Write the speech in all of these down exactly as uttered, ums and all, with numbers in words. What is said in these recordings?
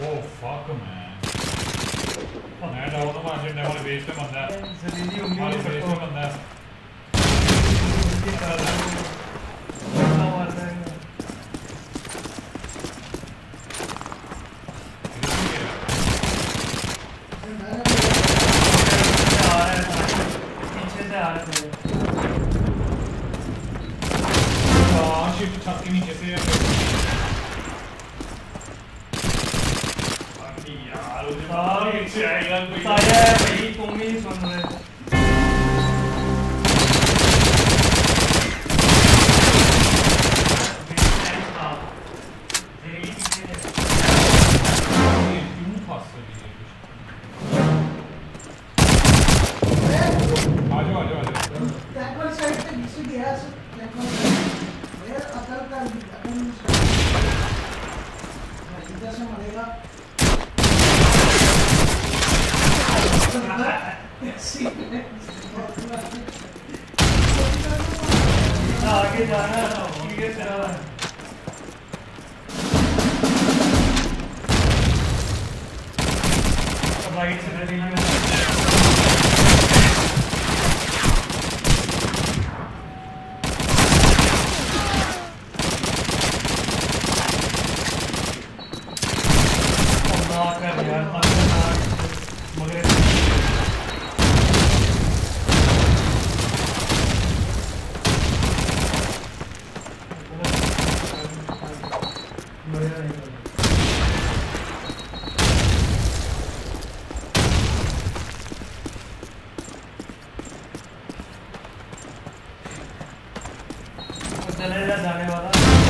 Oh fuck man. मैं down हूँ margin ने हमारे बेस पे बंदा है। जलीली उंगली हमारे बेस पे बंदा है। उनकी तरह बड़ा मारता है। पीछे से आ रहा है। हाँ शिट छत के नीचे से यार उसे बाहर नीचे आएगा कोई साया है भाई तुम ही सुन रहे आगे जाना है ठीक है चला राइट से चलेगा जाने वाला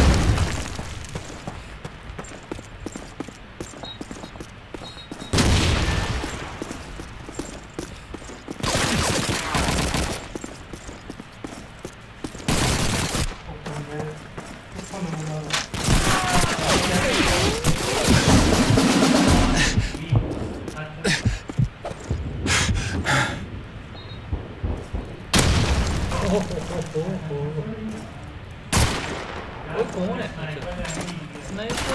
वो कौन है? स्नाइपर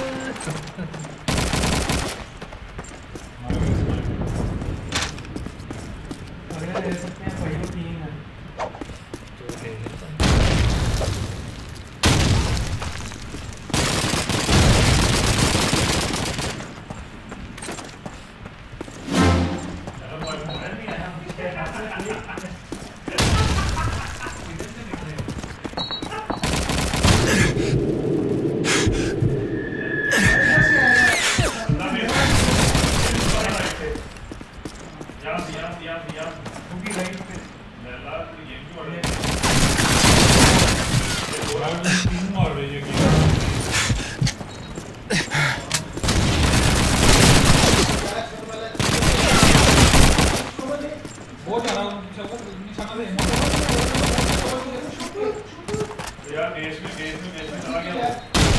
अरे ले सकते हैं भाई वो तीन है तो ले लेता हूँ यार बेस में बेस में बेस में चला गया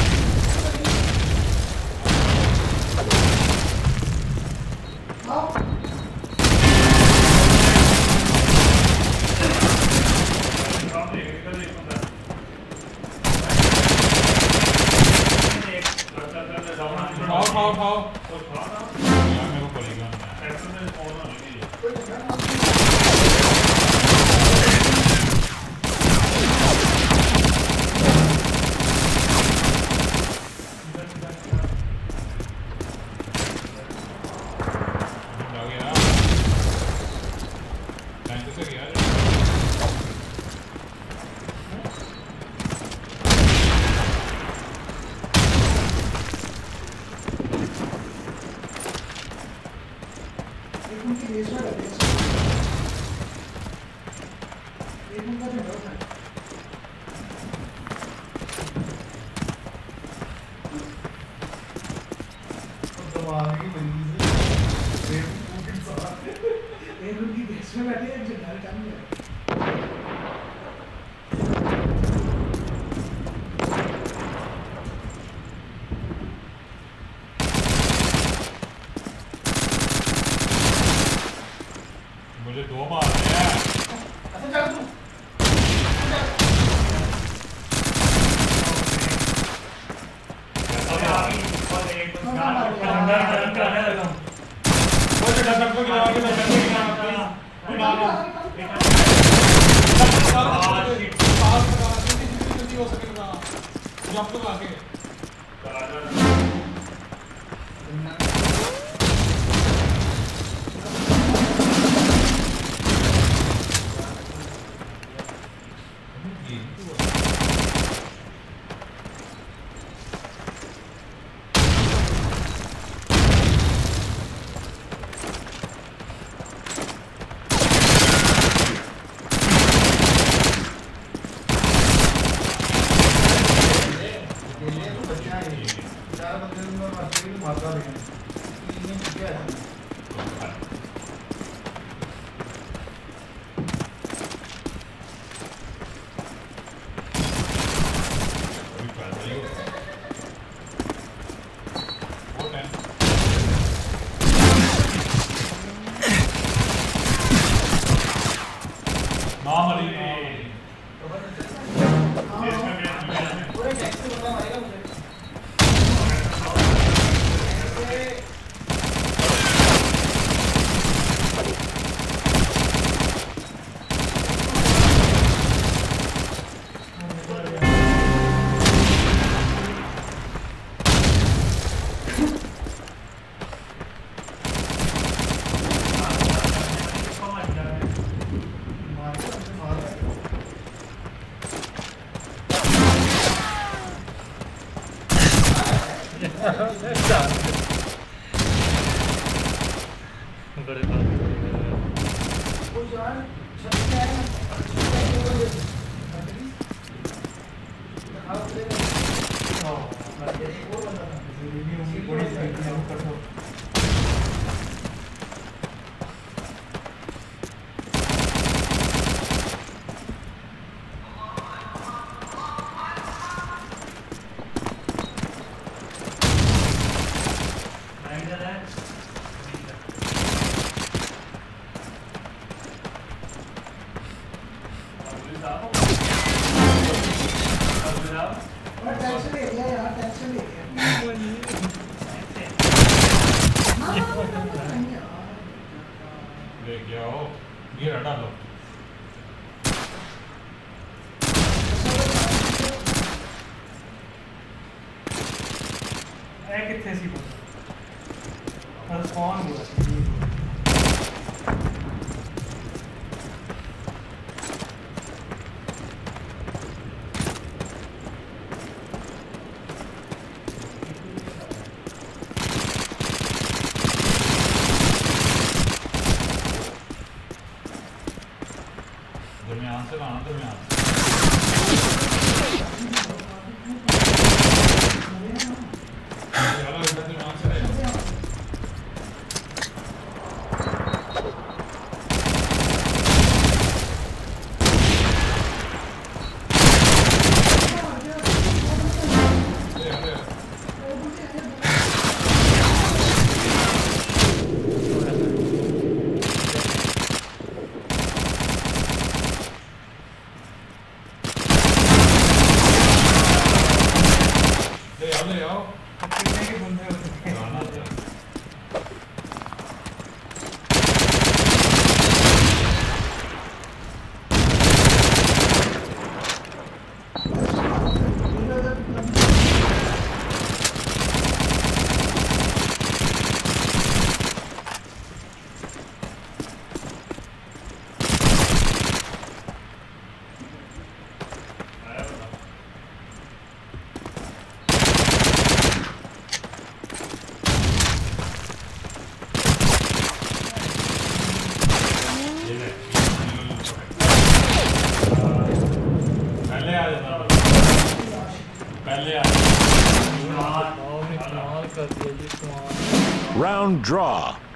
खाओ खाओ खाओ यार मेरे को पड़ेगा सेक्टर में फोन होने के लिए मुझे दो मार रहे हैं अच्छा चल तू अंदर जा सकते हो कि लगा के बैठे हैं प्लीज ना पास लगा जल्दी जल्दी जल्दी हो सकेगा जंप लगा के चला जा Round draw.